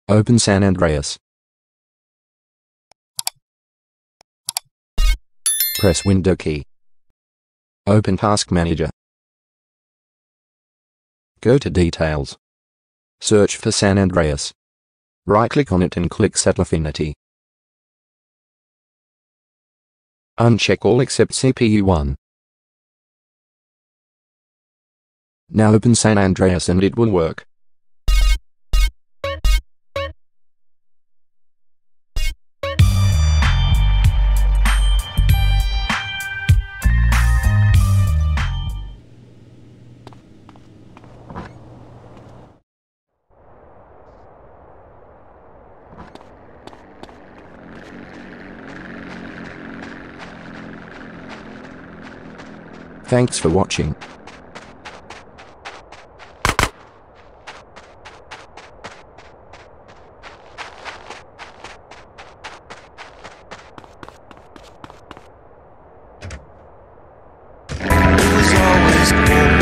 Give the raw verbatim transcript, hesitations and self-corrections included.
Open San Andreas. Press Window key. Open Task Manager. Go to Details. Search for San Andreas. Right-click on it and click Set Affinity. Uncheck all except C P U one. Now open San Andreas and it will work. Thanks for watching. It was always clear